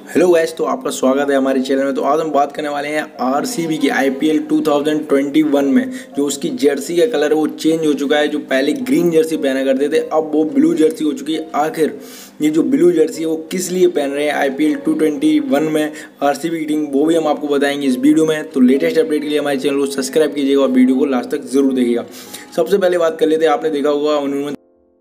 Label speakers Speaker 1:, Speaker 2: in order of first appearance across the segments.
Speaker 1: Hello guys, तो आपका स्वागत है हमारे चैनल में। तो आज हम बात करने वाले हैं आरसीबी की आईपीएल 2021 में जो उसकी जर्सी का कलर है वो चेंज हो चुका है। जो पहले ग्रीन जर्सी पहना करते थे अब वो ब्लू जर्सी हो चुकी है। आखिर ये जो ब्लू जर्सी है वो किस लिए पहन रहे हैं आईपीएल 2021 में आरसीबी की टीम, वो भी हम आपको बताएंगे इस वीडियो में। तो लेटेस्ट अपडेट के लिए हमारे चैनल को सब्सक्राइब कीजिएगा और वीडियो को लास्ट तक जरूर देखिएगा। सबसे पहले बात कर लेते हैं, आपने देखा होगा उन्होंने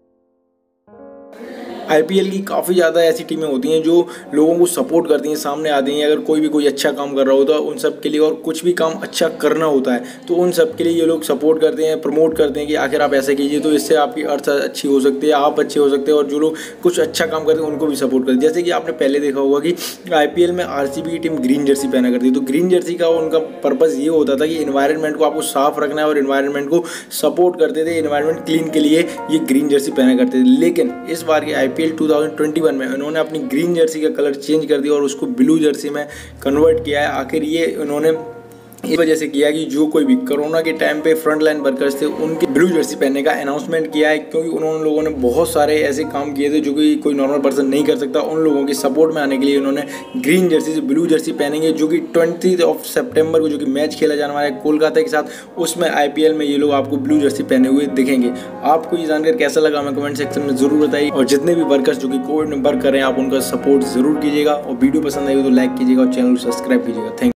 Speaker 1: आईपीएल की काफ़ी ज़्यादा ऐसी टीमें होती हैं जो लोगों को सपोर्ट करती हैं, सामने आती हैं। अगर कोई अच्छा काम कर रहा होता है उन सब के लिए, और कुछ भी काम अच्छा करना होता है तो उन सब के लिए ये लोग सपोर्ट करते हैं, प्रमोट करते हैं कि आखिर आप ऐसे कीजिए तो इससे आपकी अर्थ अच्छी हो सकती है, आप अच्छे हो सकते हैं। और जो लोग कुछ अच्छा काम करते हैं उनको भी सपोर्ट करते हैं। जैसे कि आपने पहले देखा होगा कि आईपीएल में आरसीबी की टीम ग्रीन जर्सी पहना करती है। तो ग्रीन जर्सी का उनका पर्पज़ ये होता था कि इन्वायरमेंट को आपको साफ रखना है और इन्वायरमेंट को सपोर्ट करते थे, इन्वायरमेंट क्लीन के लिए ये ग्रीन जर्सी पहना करते थे। लेकिन इस बार की आईपीएल 2021 में उन्होंने अपनी ग्रीन जर्सी का कलर चेंज कर दिया और उसको ब्लू जर्सी में कन्वर्ट किया है। आखिर ये उन्होंने इस वजह से किया कि जो कोई भी कोरोना के टाइम पे फ्रंट लाइन वर्कर्स थे उनके ब्लू जर्सी पहनने का अनाउंसमेंट किया है, क्योंकि उन्होंने लोगों ने बहुत सारे ऐसे काम किए थे जो कि कोई नॉर्मल पर्सन नहीं कर सकता। उन लोगों के सपोर्ट में आने के लिए उन्होंने ग्रीन जर्सी से ब्लू जर्सी पहनेंगे, जो कि 20 सितंबर को जो कि मैच खेला जाने वाला है कोलकाता के साथ, उसमें आईपीएल में ये लोग आपको ब्लू जर्सी पहने हुए दिखेंगे। आपको ये जानकर कैसा लगा हमें कमेंट सेक्शन में जरूर बताइए। और जितने भी वर्कर्स जो कि कोविड में वर्क कर रहे हैं आप उनका सपोर्ट जरूर कीजिएगा। और वीडियो पसंद आई हो तो लाइक कीजिएगा और चैनल को सब्सक्राइब कीजिएगा। थैंक